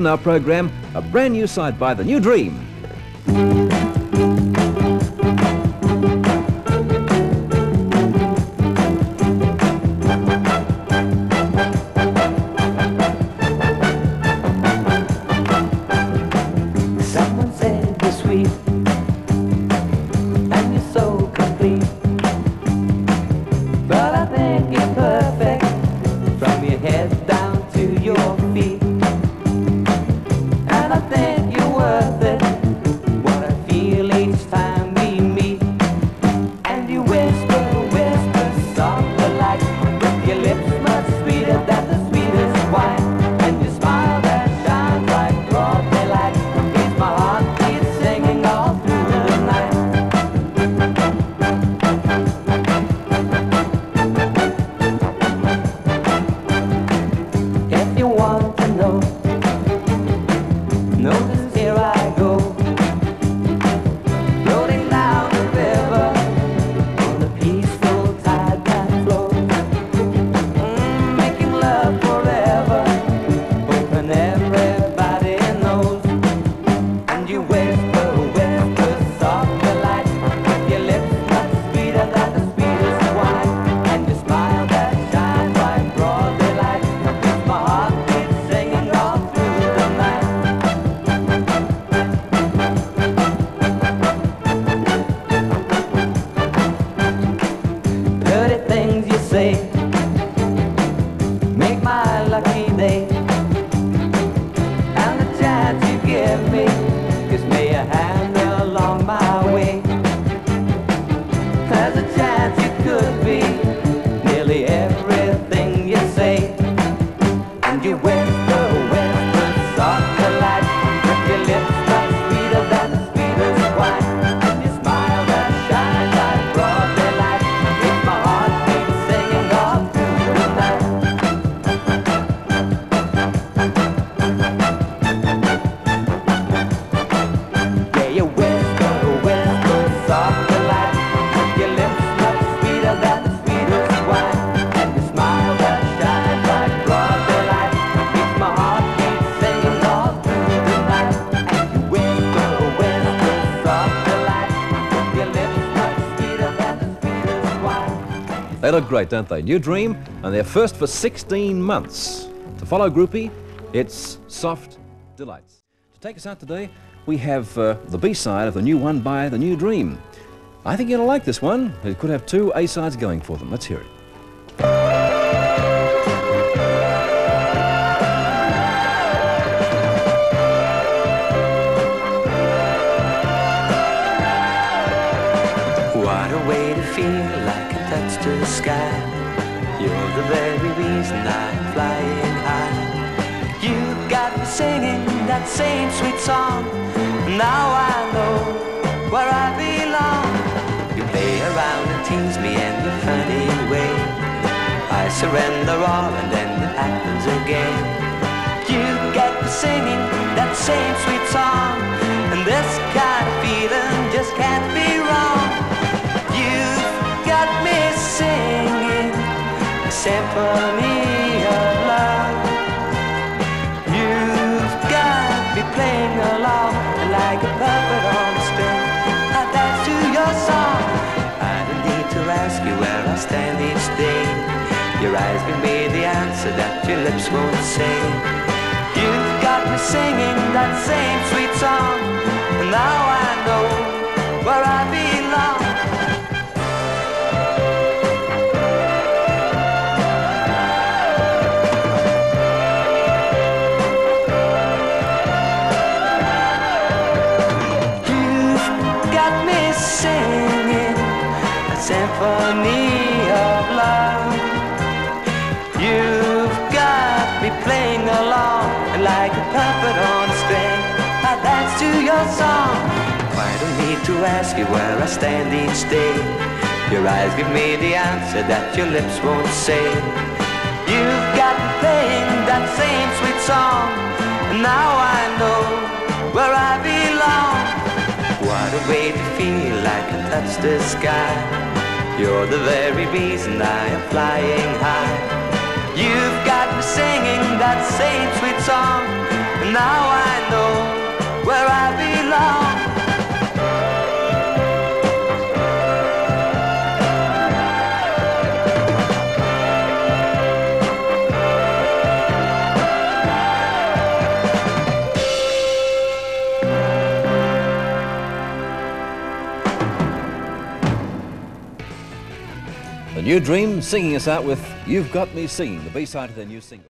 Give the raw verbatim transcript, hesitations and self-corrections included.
In our program, a brand new side by The New Dream. Someone said you're sweet and you're so complete, but I think you're perfect from your head down to your feet. And I think you're worth it, what I feel each time we meet. And you whisper, whisper, soft like with your lips much sweeter than the sweetest wine. And your smile that shines like broad daylight keeps my heartbeat singing all through the night. If you want to know, notice here I go, floating down the river on the peaceful tide that flows. Mm, making love forever, hoping everybody knows. And you whisper, whisper, soft delight, with your lips much sweeter than the sweetest wine. And your smile that shines like broad daylight keeps my heartbeat singing all through the night. Dirty things you say make my lucky day, and the chance you give me gives me a hand along my way. There's a chance you could be nearly everything you say. And you whisper, whisper, soft delight, with your lips much sweeter than the sweetest wine. And your smile that shines like broad daylight keeps my heartbeat singing all through the night. Yeah, you whisper, whisper, soft delight, with your lips much sweeter than the sweetest wine. And your smile that shines like broad daylight keeps my heartbeat singing all through the night. And you whisper, whisper, soft delight, with your lips much sweeter than the sweetest wine. They look great, don't they? New Dream, and they're first for sixteen months. To follow Groupie, it's Soft Delights. To take us out today, we have uh, the B-side of the new one by The New Dream. I think you'll like this one. It could have two A-sides going for them. Let's hear it. What a way to feel like a touch to the sky. You're the very reason I'm flying high. You got me singing that same sweet song. Now I know where I belong. You play around and tease me in your funny way. I surrender all and then it happens again. You get me singing that same sweet song, and this kind of feeling just can't be wrong. You've got me singing a symphony of love. You've got me playing along like a puppet on a string. I dance to your song. I don't need to ask you where I stand each day. Your eyes give me the answer that your lips won't say. You've got me singing that same sweet song, and now I know where I belong. You've got me singing a symphony of love. You've got me playing along like a puppet on a string. I dance to your song. I don't need to ask you where I stand each day. Your eyes give me the answer that your lips won't say. You've got me playing that same sweet song, and now I know where I belong. What a way to feel like I touch the sky. You're the very reason I am flying high. You've got me singing that same sweet song, Now I know where I belong. The New Dream singing us out with You've Got Me Singing, the B-side of their new single.